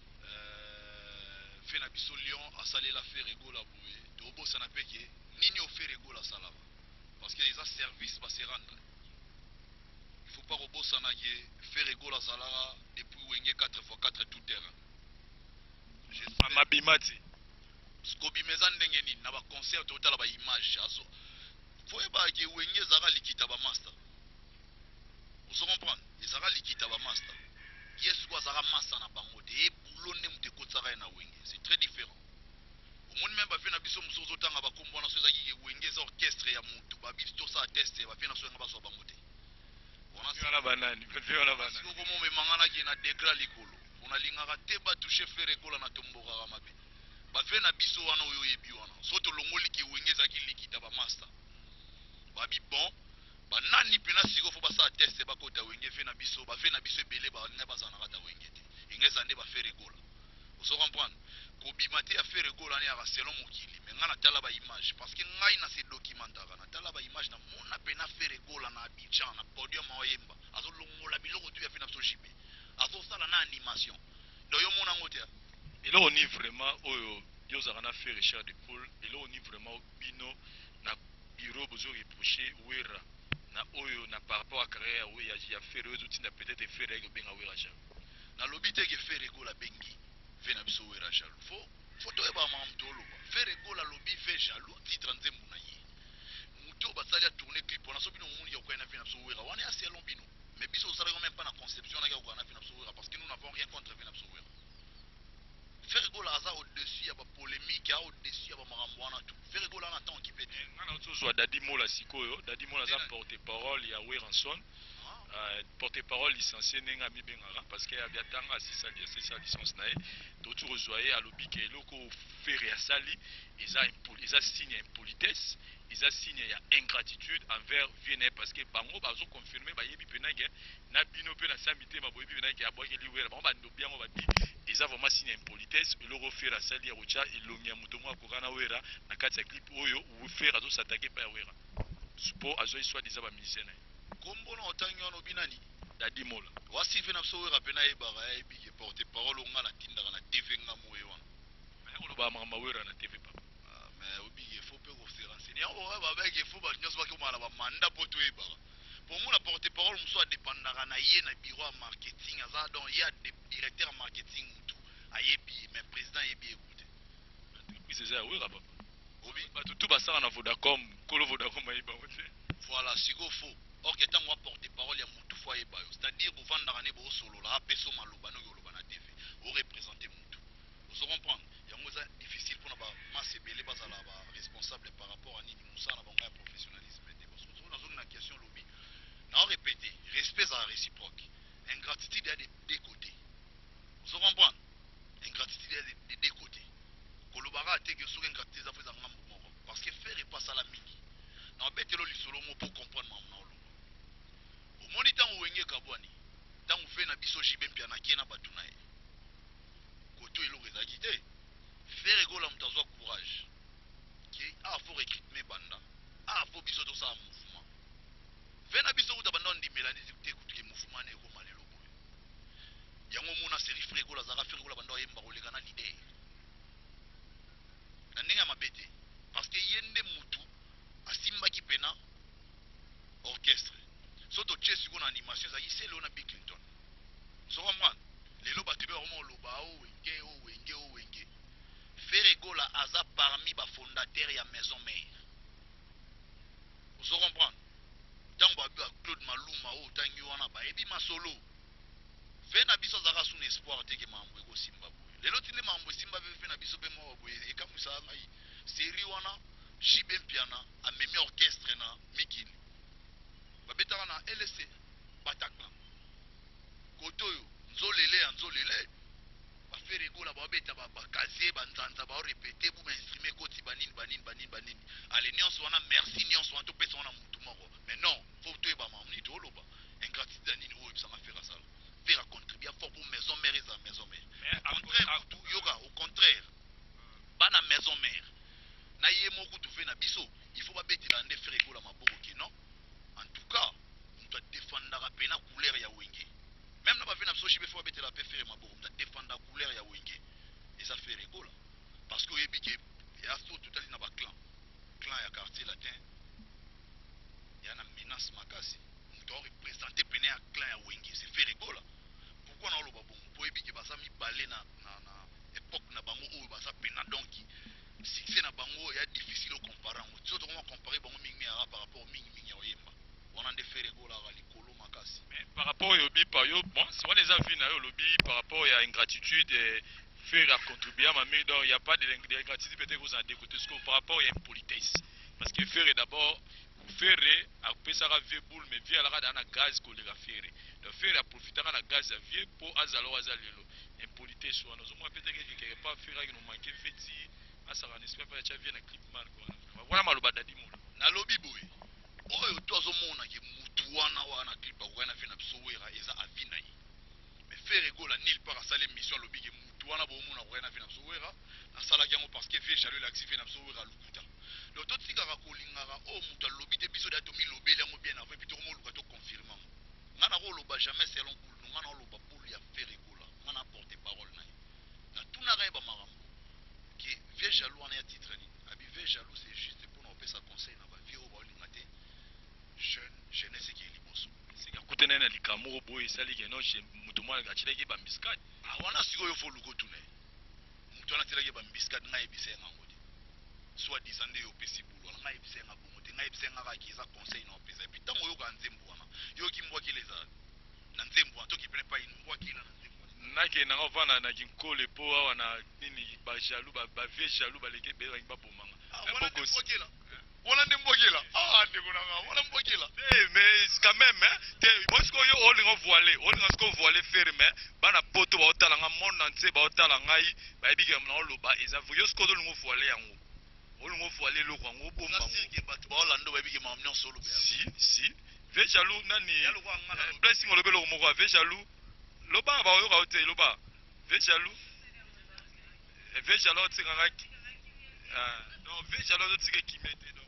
fait la biso Lyon, à saler la faire rigolo à bouer. De obo ça n'a pas qui ni au fait rigolo à salava. Parce qu'il y a des services pour se rendre. Il ne faut pas obo ça n'a qui faire rigolo à salava depuis Wenge 4x4 tout terrain. Mabimati. Skobi mezan dengeni, n'a pas concert total à image. Faut pas que Wenge Zara likita ba master. Vous comprenez? Zara likita ba master. Yes quoi Zara master na bango de boulonne mute ko Zara na Wenge. C'est très différent. Au monde même ba fait na biso musozo tanga ba kombo na so ezaki Wenge za orchestre ya mutu ba biso ça tester ba fait na so nga ba so bango te. On a na banani, fait na banani. Siko komo me mangana ki na degra likolo. On a lingaka te ba toucher faire école na tombora mabe. Ba fait na biso wana oyo yebi wana. Soto longoli ki Wenge za ki likita ba master. Babi bon ba nani pena siko fo basa teste ba kota Wenge fe na biso ebele ba ne ba zana kata Wenge te ingeza nde ba faire gola vous comprenez ko bimate a faire gola ne ya selon mokili mais ngana tala ba image parce que ngai na se documentaire na tala ba image na mona pena faire gola na Abidjan na podium oyemba azo longola biloko tu ya fe na biso jibe azo sala na animation do yo mona ngote et là on est vraiment oyo yo zana faire Richard de Paul et là on est vraiment bino na biro bozo reprocher wera na oyo na par rapport à carrière oui ya faire eux outils na peut-être faire avec benga wera ja na lobite ke faire ko la bengi ve na biso wera ja faut to eba mamtolo faire ko la lobby fait jaloux titre nzembu na ye muto basali a tourner clip on a so bino muni ya ko na ve na biso wera wana assez long bino mais biso ça même pas na conception na ko na ve na biso wera parce que nous n'avons rien contre ve na biso wera faire gola aza au-dessus ya ba polémique ya au-dessus ya ba marambwana tout faire gola na temps qui peut ngana tozwa Dadi Mola sikoyo Dadi Mola za porte-parole ya Weranson porte-parole licencié nenga mi bengara parce que abiatanga c'est ça licence nae d'autres rejoyer à lobby que loko faire ya sali ils a signe impolitesse ils a signe ya ingratitude envers Vienna parce que bango bazo confirmer ba yebi penage na bino pe na samité ma boyebi penage aboke liwera bango ba ndobia ngo ba di ils a vraiment signe impolitesse loko faire ya sali ya rocha ilomia mutomo akokana wera na kati ya clip oyo ou faire azo s'attaquer pa wera suppo azo soit déjà ba musicien kombo na otangi wana obinani dadi mola wasi fe na biso wera pena yebaka yebike porte parole onga na tindaka na tv nga moye wana oloba makambo wera na tv papa mais obike fo mpe kose renseigner yango babeke fo bato nyonso bakemala bamanda mpo toyebaka po mona porte parole mosu adépendaka na ye na bureau ya marketing aza donc ye directeur ya marketing mutu ayebi mais président ayebi ekute entreprise eza ya wera papa obi bato tu basala na vodacom kolo vodacom ayebango te voilà siko fo or ke ntango aporte parole ya mutu fo ayeba yo c'est-à-dire bovandaka ne boosolola apeso maloba noki oloba na tv orepresente mutu ozo comprendre yango eza difficile mpona bamase ebele bazala baresponsable par rapport à nini mosala na bango ya professionnalisme te parce que nazongi na question lobi nao répété respect ezala réciproque ingratitude ya de deux côtés ozo comprendre ingratitude ya de deux côtés kolobaka ateke soki ingratitude eza fo eza ngambu moko parce que faire epasala mingi na obetelo lisolo mo mpo comprendre mamu na oloba omoni ntango wenge kabwani ntango fe na biso jibe mpia na kie na bato na ye koto eloko ezalaki te faire egola moto azwa courage ke afo recrutement banda afo biso tosala mouvement fe na biso kuta banda ondimela te kutuke mouvement na ekoma lelo boye yango mona seri frere egola azalaka frere egola banda oyemba koleka na lider na ndenge ya mabe te parce que ye nde mutu asimbaki pena orchestre so totie sikoyo na animation ezalaki se lelo na Bill Clinton ozokomprendre lelo bato ebe bakoma oloba owenge Frere Egola aza parmi bafondateur ya maison mère ozokomprendre ntango babi ba Claude Maluma oyo otangi wana bayebi masolo fe na biso azalaka suna espoir teke makambo ekosimba boye lelo tinde makambo esimba pe fe na biso mpe moko boye ekamwisaka ngai seri wana jibe mpiana amemi orchestre na mikili babetaka na LC Bataclan koto oyo nzolele ya nzolele bafere egola babeta bakazie banzanza baorepete bu mainstrume ekoti banini ale nyonso wana merci nyonso wana topesa wana mutu moko mais non fo toyeba mamuni tooloba ingratitude ya nini oyo ebisaka fere asala fere acontribua fort pour maison mère eza maison mère au contraire mutu yoka au contraire bana maison mère na ye moko tufe na biso il faut babetela nde fere egola maboko ke non en tout cas mutu adefendaka pena couleur ya wenge même na bafe na biso jibe fo babetela pe fere maboko mutu adefendaka couleur ya wenge eza fere egola parce que oyebi ke ya so totali na baclan clan ya quartier latin ya na menace makasi mutu aorepresente pene ya clan ya wenge c'est fere egola pourquoi na oloba bongo po oyebi ke baza mibale na époque na bango oyo baza pena donc succès na bango ya difficile ocompare yango ti tokoma compare bango mingi yaka par rapport mingi ya oyemba wana nde fere egolaka likolo makasi mais par rapport au lobi yo bon c'est wana eza vi na yo lobi par rapport ya ingratitude faire à contribuer à ma mère donc il y a pas de l'ingratitude peut-être vous en découtez ce que par rapport à impolitesse parce que faire d'abord faire à pesa ka vie boule mais vie ala na gaz ko le faire donc faire à profiter na gaz à vie pour azalo azalelo impolitesse wana zo moi peut-être que quelque part faire que nous manquer feti asaka n'espère pas ya vie na clip mal quoi voilà maloba dadi molo na lobi boye oyo tozomona ke mutu wana clip akokana fe na biso wera eza avina ye mais faire egola nil part asala émission lobi ke mutu wana bomona akokana fe na biso wera asalaki yango parce que vie jalo elakisi fe na biso wera lukuta donc totikaka kolingaka oyo mutu alobi te biso da tomilobeli yango bien avant epi tokomoluka toconfirme yango nga na koloba jamais selon kulu nga na oloba polu ya faire egola nga na porte parole na ye natunaka ye bamakambo ke vie jalo wana ya titre nini abi vie jalo c'est juste mpona opesa conseil na bavie oyo baolinga te jeunesse eki eliboso kutene na likambo boye esali ke no mutu mwana atilaki bambiskade wana sikoyo fo luko tuna ye mutu wana atilaki bambiskade ngai yebisa ye ngango te soit disant nde yo opesi bulu wana ngai yebisa ye nga bongo te ngai yebisa ye nga kaki eza conseil na opesa epi ntango oyoka nzembo wana yoki mbwakile ezala na nzembo wana toki pene pai mbwakila na nzembo nake nanga vana na kinkole po awa na nini ba jaloux ba vie jaloux baleke be ba bomanga wana mbwakila On a démbogé là. Ah, on a démbogé là. Mais quand même, moi je suis on est voilé fermé, bana poto ba otala nga monde entier ba otala ngai, ba biga na loba eza voyo sko do ngo voilé yango. On ngo voilé lo kwa ngo bomba. Plastique ba to ba Orlando ba biga ma mnion solo. Si. Ve jaloux nani. Blessing on le belo mo ve jaloux. Loba ba yo ka hotel loba. Ve jaloux. Ve jaloux tsinganga. Non, ve jaloux tsike kimete donc.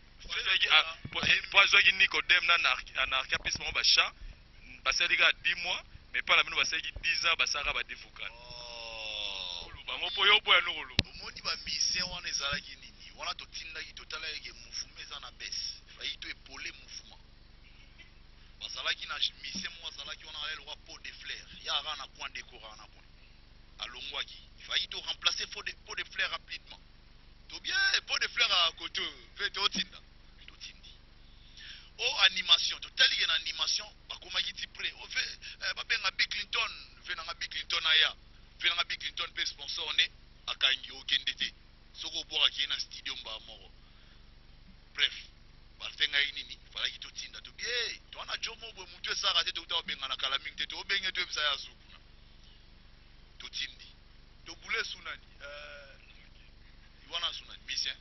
Pour jouer Nicodème anarchia puis mon bacha basali ga 10 mois mais pas la même basali 10 ans basara ba défoucan bango poyo boya lolo omoni ba mission wana ezalaki nini wana to tindaki totala yeke mouvement eza na baisse fayi to épauler mouvement bazalaki na mission mo azalaki wana ale roi pot de fleurs ya ara na point décorant na point alongwaki fayi to remplacer pot de fleurs rapidement to bien pot de fleurs à côté fait to tinda o animation totali ke na animation bakomaki ti pré o fe babenga Bill Clinton ve na Bill Clinton aya ve na Bill Clinton pe sponsor ne akangi okende te soko bwaka na studio mba moko bref batenga nini falaki to tinda to bien to ana jomo bwe mutu esaka te to benga na kala mingi te to benge to ebisa ya zukuna to tindi to bule sunani wana sunani mission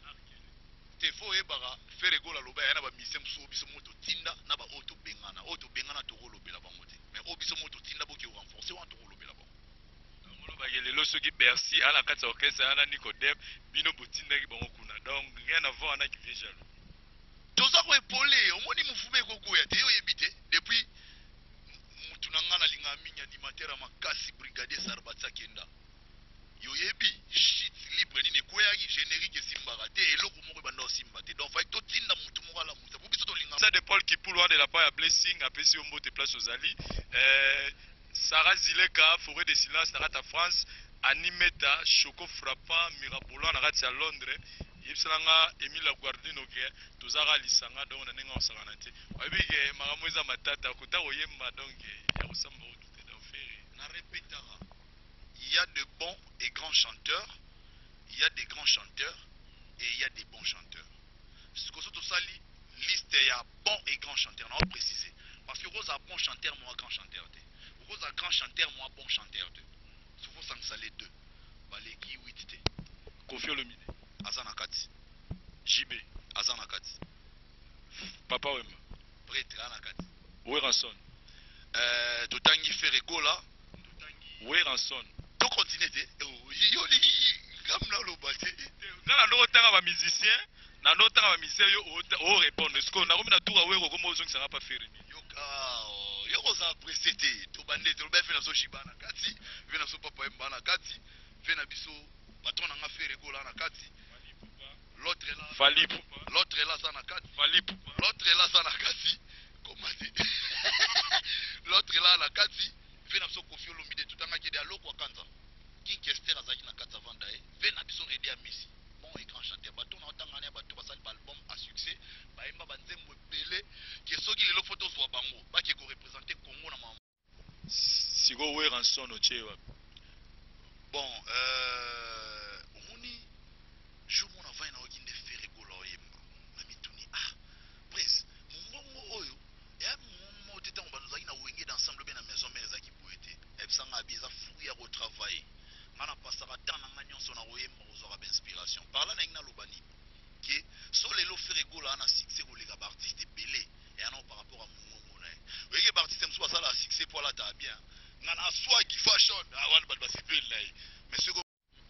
te fo ebaka fere gola loba yana ba mission so biso moto tinda na ba auto bengana to lobela bango te mais obiso moto tinda boki renforcer wa to lobela bango ngolo ba yelelo soki Bercy ala kata orchestre ana Nicodème bino botinda ki bango kuna donc rien à voir na ki visual toza ko épauler omoni mufume koko ya te yo yebite depuis mutu na ngana linga minya animateur makasi brigadier Sarbatsa kenda yo yebi shit libre ni koyaki générique simbaka te eloko moko banda osimba te donc fai totinda mutu moko ala mutu biso tolinga ça de Paul Kipulwa de la part ya Blessing apesi ombo te place aux ali Sarah Zileka forêt de silence na rata France animeta choco frappant mirabolant na rata Londres yipsalanga Emile Guardino ke tozara lisanga donc na nenga osangana te oyebi ke makambo eza matata kota oyemba donc ya kosamba otute dans faire na répétera. Il y a de bons et grands chanteurs, il y a des grands chanteurs et il y a des bons chanteurs. Ce que tout ça liste il y a bons et grands chanteurs, on va préciser. Parce que Rose a bon chanteur, moi grand chanteur. Rose a grand chanteur, moi bon chanteur. Il faut s'en saler deux. Baleki Witite. Kofi Olomide. Azanakati. JB. Azanakati. Papa Wema. Prêtre Anakati. Weranson. Totangi Ferregola. Weranson. To continue te. Yoli gamna lo bate. Ngala ndo tanga ba musicien, na ndo tanga ba musicien yo o répondre. Est-ce qu'on a comme na tour weko comme ozong ça pas faire ni. Yo ko za apprécier te. To bande to ba fe na so shibana kati, ve na so papa mbana kati, ve na biso patron nga faire gola na kati. L'autre est là. Falip. L'autre est là ça na kati. Falip. L'autre est là ça na kati. Comment dire? L'autre est là na kati. Ve na so Kofi Olomide tutanga ki de aloko kanza. King Kester azaki na kati avant d'aller. Ve na biso redi a Messi. Bon et grand chanteur. Bato na otanga ne bato basali album à succès. Ba emba banzembo belé ki soki lelo photo zo bango. Ba ki ko représenter Congo na mama. Sigo Weranson ochewa. Bon omoni jour mon avant na okinde ferre gola oyemba. Na mituni prince. Mongo oyo. Ya mo tete on banozaki na wenge d'ensemble bien na maison mère zaki poete. Ebsanga biza fou ya retravailler. Mana pasaka tant na nyonso na oyemba ozora d'inspiration. Parla na ngina lobani. Que so lelo ferre gola na succès ko lega artiste belé. Et non par rapport à mongo na. Wenge artiste mso basala succès pour la ta bien. Ngana swag fashion wan ba basipel na. Mais ce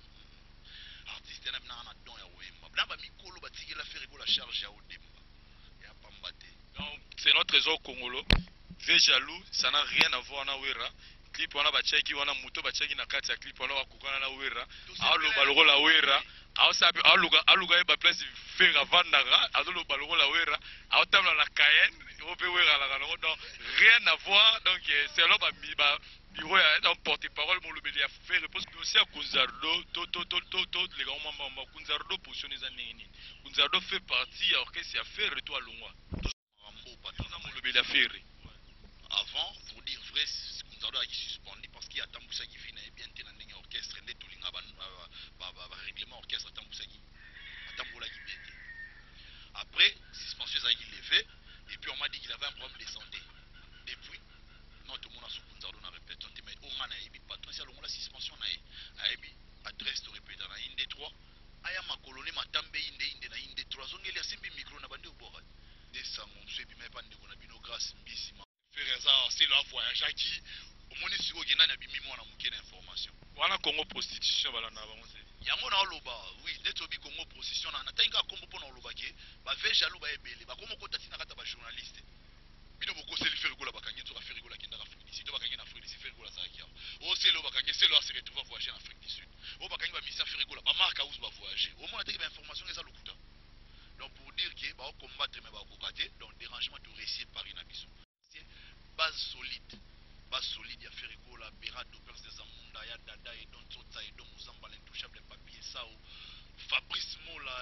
artiste na na don ya oyemba. Bna ba mikolo batikela ferre gola charge ya odemba. Ya pambate. Donc c'est notre trésor congolais. Ve jaloux, ça n'a rien à voir na Wera. Clip wana bacheki wana muto bacheki na kati ya clip wana wakukana na Wera. Alo baloko la Wera. Ao sabi aluga ba place faire vandara, alo baloko la Wera. Ao tamla na Cayenne, o pe Wera la kana. Donc rien à voir. Donc c'est là ba bureau ya porte-parole mon lobeli a fait réponse aussi à Kunzardo to les grands membres Kunzardo positionné za nini. Kunzardo fait partie à orchestre ya faire retour à Longwa. Mon lobeli a fait. Avant, pour dire vrai, Kunzardo a suspendu parce qu'il y a Tamboussa qui vient bien tenir orchestre, et tout règlement orchestre Tamboussa qui bien. Après Nicolas Mbisima frère ça c'est le voyage qui au moni siko gena na bimi mwana muke na information wana Congo prostitution balanda bango te yango na loba oui neto bi Congo prostitution na tainga kombo pona loba ke ba ve jaloux ba ebele ba komo kota tina kata ba journaliste bino boko seli faire gola bakangi to ka faire gola kinda ka Afrique du Sud to bakangi na Afrique du Sud faire gola ça kia o selo bakangi selo a se retrouver voyager en Afrique du Sud o bakangi ba misa faire gola ba marque us ba voyager au moins ba information eza lokuta donc pour dire que ba combattre mais ba kokate donc dérangement de récit Paris na biso c'est base solide ya faire gola bera dopers des amunda ya dada et donc tota et donc muzamba l'intouchable papier ça ou Fabrice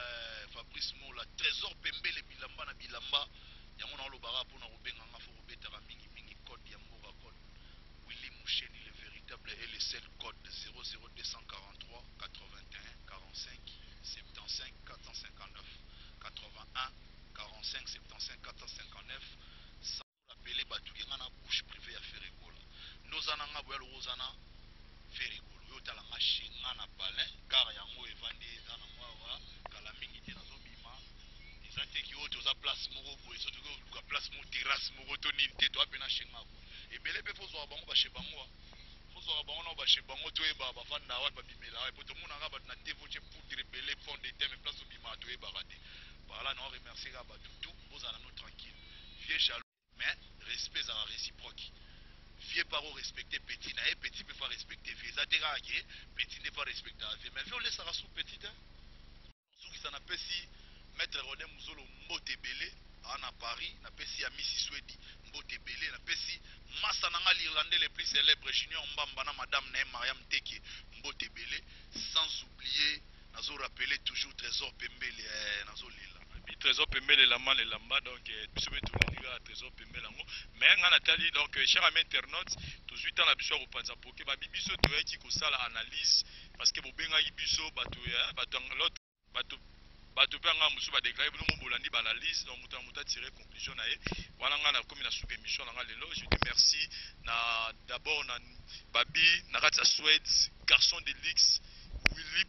Mola trésor pembele bilamba na bilamba yango na lobara pour na robenga nga fo robetaka mingi code ya mboka code Willy Moucheni le véritable et le seul code 00243 81 45 75 459 81 45 75 459 ça rappelé batu yenga na bouche privée ya Ferregola nozana nga boya lozana Ferregola yo tala nga shinga na palais car yango evandi ezana mwa kala mingi te nazobima ezate ki oto za place moko boye soto ko place mo terrasse moko to nini te to apena shinga ko ebele pe fozo bango ba she bango fozo bango na ba she bango to eba ba fanda wa ba bimela wa poto mona nga ba na tevo che poudre belé fond de thème place obima to eba raté par là non remercier ga ba tout bozala no tranquille vieux jaloux mais respect à réciproque vieux paro respecter petit na petit peut pas respecter vieux zatera ke petit ne pas respecter vieux mais vieux laisse rasu petit hein sous qui ça n'a pas si maître Rodin Muzolo mbote belé à Paris na pesi ya Missy Swedi mbote belé na pesi massa nanga l'Irlandais le plus célèbre Junior Mbamba na madame na Mariam Teke mbote belé sans oublier nazo rappeler toujours Trésor Pembele nazo lila Trésor Pembele lamba le lamba donc biso betu ndika Trésor Pembele ngo mais nga natali donc cher ami internaute toujours dans la biso ko panza poke ba biso to yaki ko sala analyse parce que bobenga biso bato ya l'autre bato pe nga musu ba déclarer bino bolandi ba analyse donc muta tirer conclusion na ye wala nga na comme na sous émission nga lelo je dis merci na d'abord na babi na kati ya Suède garçon de luxe Willy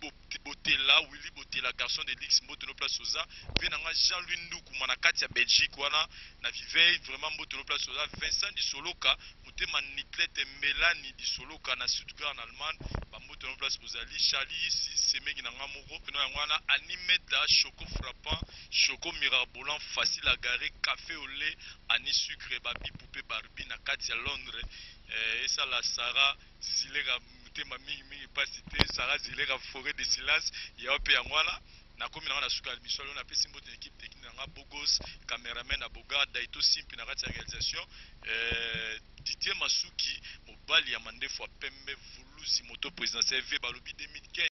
Botela garçon de luxe mbote no place oza pe na nga Jean-Louis Nduku mana kati ya Belgique wana na vivei vraiment mbote no place oza Vincent Disoloka mutema Niclette Melanie Disoloka na Stuttgart en Allemagne ba mbote no place bozali Charlie Semegi na nga moko pe na wana Animeta Choco frappant Choco mirabolant facile à garer café au lait ani sucre babi poupée Barbie na kati ya Londres et ça la Sarah Zilega mingi pas cité Sarah Zilera forêt de silence ya ope ya ngwala na komi na suka mission na pesi mbote équipe technique na Bogos cameraman na Boga Daito Simpi na kati ya réalisation Didier Masuki mobali ya mandefo pembe vuluzi moto présidentiel v balobi 2015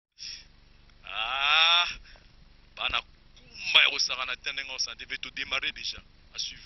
bana kumba ya osaka na tendenga on s'en devait tout démarrer déjà à suivre.